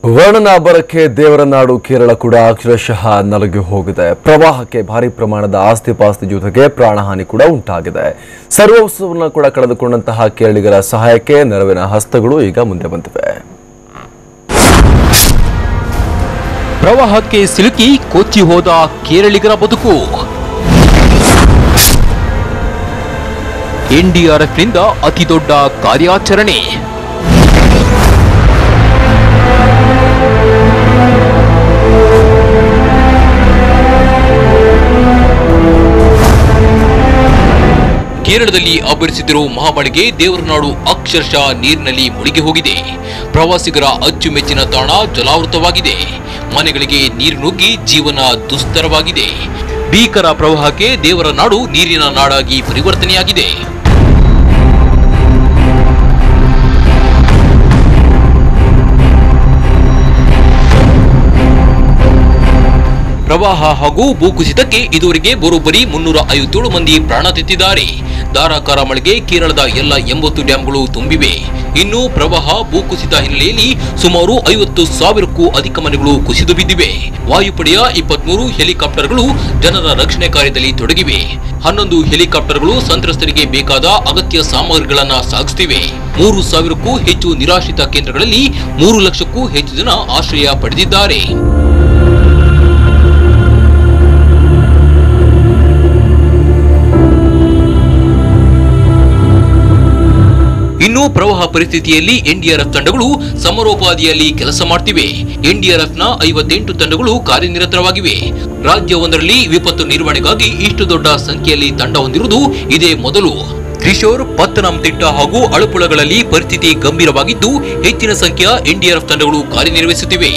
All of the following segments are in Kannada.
ವರ್ಣನ ಅಬ್ಬರಕ್ಕೆ ದೇವರ ನಾಡು ಕೇರಳ ಕೂಡ ಅಕ್ಷರಶಃ ನಲುಗಿ ಹೋಗಿದೆ. ಪ್ರವಾಹಕ್ಕೆ ಭಾರಿ ಪ್ರಮಾಣದ ಆಸ್ತಿ ಪಾಸ್ತಿ ಜೊತೆಗೆ ಪ್ರಾಣಹಾನಿ ಕೂಡ ಉಂಟಾಗಿದೆ. ಸರ್ವಸ್ವವನ್ನು ಕೂಡ ಕಳೆದುಕೊಂಡಂತಹ ಕೇರಳಿಗರ ಸಹಾಯಕ್ಕೆ ನೆರವಿನ ಹಸ್ತಗಳು ಈಗ ಮುಂದೆ ಬಂದಿವೆ. ಪ್ರವಾಹಕ್ಕೆ ಸಿಲುಕಿ ಕೊಚ್ಚಿ ಹೋದ ಕೇರಳಿಗರ ಬದುಕು. ಎನ್ಡಿಆರ್ಎಫ್ನಿಂದ ಅತಿದೊಡ್ಡ ಕಾರ್ಯಾಚರಣೆ. ಕೇರಳದಲ್ಲಿ ಅಬ್ಬರಿಸಿದ್ದರೂ ಮಹಾಮಳೆಗೆ ದೇವರ ನಾಡು ಅಕ್ಷರಶಃ ನೀರಿನಲ್ಲಿ ಮುಳುಗಿ ಹೋಗಿದೆ. ಪ್ರವಾಸಿಗರ ಅಚ್ಚುಮೆಚ್ಚಿನ ತಾಣ ಜಲಾವೃತವಾಗಿದೆ. ಮನೆಗಳಿಗೆ ನೀರು ನುಗ್ಗಿ ಜೀವನ ದುಸ್ತರವಾಗಿದೆ. ಭೀಕರ ಪ್ರವಾಹಕ್ಕೆ ದೇವರ ನಾಡು ನೀರಿನ ನಾಡಾಗಿ ಪರಿವರ್ತನೆಯಾಗಿದೆ. ಪ್ರವಾಹ ಹಾಗೂ ಭೂಕುಸಿತಕ್ಕೆ ಇದುವರೆಗೆ ಬರೋಬ್ಬರಿ 357 ಮಂದಿ ಪ್ರಾಣ ತೆತ್ತಿದ್ದಾರೆ. ಧಾರಾಕಾರ ಮಳೆಗೆ ಕೇರಳದ ಎಲ್ಲ 80 ಡ್ಯಾಂಗಳು ತುಂಬಿವೆ. ಇನ್ನು ಪ್ರವಾಹ ಭೂಕುಸಿತ ಹಿನ್ನೆಲೆಯಲ್ಲಿ ಸುಮಾರು 50,000ಕ್ಕೂ ಅಧಿಕ ಮನೆಗಳು ಕುಸಿದು ಬಿದ್ದಿವೆ. ವಾಯುಪಡೆಯ 23 ಹೆಲಿಕಾಪ್ಟರ್ಗಳು ಜನರ ರಕ್ಷಣೆ ಕಾರ್ಯದಲ್ಲಿ ತೊಡಗಿವೆ. 11 ಹೆಲಿಕಾಪ್ಟರ್ಗಳು ಸಂತ್ರಸ್ತರಿಗೆ ಬೇಕಾದ ಅಗತ್ಯ ಸಾಮಗ್ರಿಗಳನ್ನು ಸಾಗಿಸುತ್ತಿವೆ. 3,000ಕ್ಕೂ ಹೆಚ್ಚು ನಿರಾಶ್ರಿತ ಕೇಂದ್ರಗಳಲ್ಲಿ 3 ಲಕ್ಷಕ್ಕೂ ಹೆಚ್ಚು ಜನ ಆಶ್ರಯ ಪಡೆದಿದ್ದಾರೆ. ಇನ್ನು ಪ್ರವಾಹ ಪರಿಸ್ಥಿತಿಯಲ್ಲಿ ಎನ್ಡಿಆರ್ಎಫ್ ತಂಡಗಳು ಸಮರೋಪಾದಿಯಲ್ಲಿ ಕೆಲಸ ಮಾಡುತ್ತಿವೆ. ಎನ್ಡಿಆರ್ಎಫ್ನ 58 ತಂಡಗಳು ಕಾರ್ಯನಿರತವಾಗಿವೆ. ರಾಜ್ಯವೊಂದರಲ್ಲಿ ವಿಪತ್ತು ನಿರ್ವಹಣೆಗಾಗಿ ಇಷ್ಟು ದೊಡ್ಡ ಸಂಖ್ಯೆಯಲ್ಲಿ ತಂಡ ಹೊಂದಿರುವುದು ಇದೇ ಮೊದಲು. ತ್ರಿಶೂರ್, ಪತ್ತನಂತಿಟ್ಟ ಹಾಗೂ ಅಳಪುಳಗಳಲ್ಲಿ ಪರಿಸ್ಥಿತಿ ಗಂಭೀರವಾಗಿದ್ದು ಹೆಚ್ಚಿನ ಸಂಖ್ಯೆಯ ಎನ್ಡಿಆರ್ಎಫ್ ತಂಡಗಳು ಕಾರ್ಯನಿರ್ವಹಿಸುತ್ತಿವೆ.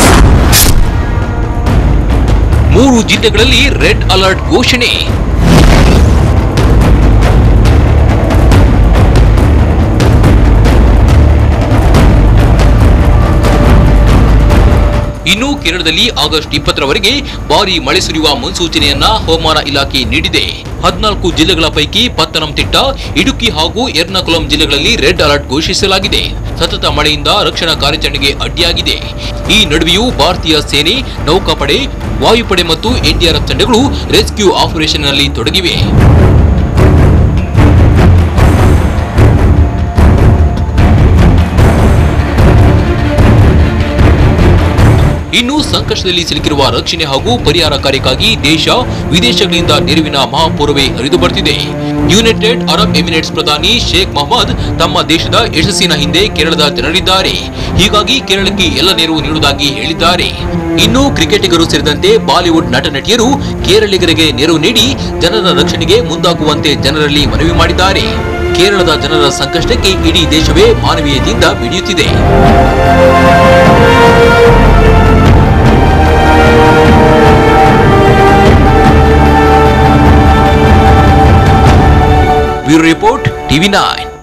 3 ಜಿಲ್ಲೆಗಳಲ್ಲಿ ರೆಡ್ ಅಲರ್ಟ್ ಘೋಷಣೆ. ಇನ್ನು ಕೇರಳದಲ್ಲಿ ಆಗಸ್ಟ್ 20ರವರೆಗೆ ಭಾರೀ ಮಳೆ ಸುರಿಯುವ ಮುನ್ಸೂಚನೆಯನ್ನ ಹವಾಮಾನ ಇಲಾಖೆ ನೀಡಿದೆ. 14 ಜಿಲ್ಲೆಗಳ ಪೈಕಿ ಪತ್ತನಂತಿಟ್ಟ, ಇಡುಕ್ಕಿ ಹಾಗೂ ಎರ್ನಾಕುಲಂ ಜಿಲ್ಲೆಗಳಲ್ಲಿ ರೆಡ್ ಅಲರ್ಟ್ ಘೋಷಿಸಲಾಗಿದೆ. ಸತತ ಮಳೆಯಿಂದ ರಕ್ಷಣಾ ಕಾರ್ಯಾಚರಣೆಗೆ ಅಡ್ಡಿಯಾಗಿದೆ. ಈ ನಡುವೆಯೂ ಭಾರತೀಯ ಸೇನೆ, ನೌಕಾಪಡೆ, ವಾಯುಪಡೆ ಮತ್ತು ಎನ್ಡಿಆರ್ಎಫ್ ತಂಡಗಳು ರೆಸ್ಕ್ಯೂ ಆಪರೇಷನ್ನಲ್ಲಿ ತೊಡಗಿವೆ. ಇನ್ನು ಸಂಕಷ್ಟದಲ್ಲಿ ಸಿಲುಕಿರುವ ರಕ್ಷಣೆ ಹಾಗೂ ಪರಿಹಾರ ಕಾರ್ಯಕ್ಕಾಗಿ ದೇಶ ವಿದೇಶಗಳಿಂದ ನೆರವಿನ ಮಹಾಪೂರವೇ ಹರಿದು ಬರ್ತಿದೆ. ಯುನೈಟೆಡ್ ಅರಬ್ ಎಮಿರೇಟ್ಸ್ ಪ್ರಧಾನಿ ಶೇಖ್ ಮೊಹಮ್ಮದ್ ತಮ್ಮ ದೇಶದ ಯಶಸ್ಸಿನ ಹಿಂದೆ ಕೇರಳದ ಜನರಿದ್ದಾರೆ. ಹೀಗಾಗಿ ಕೇರಳಕ್ಕೆ ಎಲ್ಲ ನೆರವು ನೀಡುವುದಾಗಿ ಹೇಳಿದ್ದಾರೆ. ಇನ್ನು ಕ್ರಿಕೆಟಿಗರು ಸೇರಿದಂತೆ ಬಾಲಿವುಡ್ ನಟ ನಟಿಯರು ಕೇರಳಿಗರಿಗೆ ನೆರವು ನೀಡಿ ಜನರ ರಕ್ಷಣೆಗೆ ಮುಂದಾಗುವಂತೆ ಜನರಲ್ಲಿ ಮನವಿ ಮಾಡಿದ್ದಾರೆ. ಕೇರಳದ ಜನರ ಸಂಕಷ್ಟಕ್ಕೆ ಇಡೀ ದೇಶವೇ ಮಾನವೀಯತೆಯಿಂದ ಮಿಡಿಯುತ್ತಿದೆ. Bureau report, TV9.